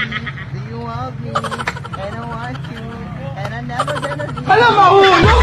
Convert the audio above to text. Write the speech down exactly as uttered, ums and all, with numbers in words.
Do you want me? And I want you. And I'm never gonna leave. Alam, mahulog!